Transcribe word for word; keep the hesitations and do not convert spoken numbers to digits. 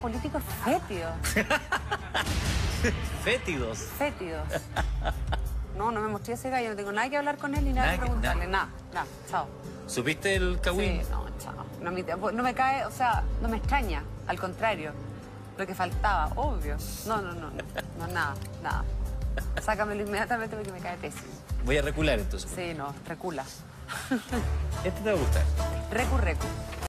políticos fétidos. Fétidos. Fétidos. No, no me mostré ese gallo, no tengo nada que hablar con él ni nada, Nada que que- preguntarle, nada, nada, chao. ¿Supiste el Kawin? Sí, no, chao. No, me- no me cae, o sea, no me extraña, al contrario, lo que faltaba, obvio. No, no, no, no, no, nada, nada. Sácamelo inmediatamente porque me cae pésimo. Voy a recular entonces. Sí, no, recula. Este te va a gustar. Recu, recu.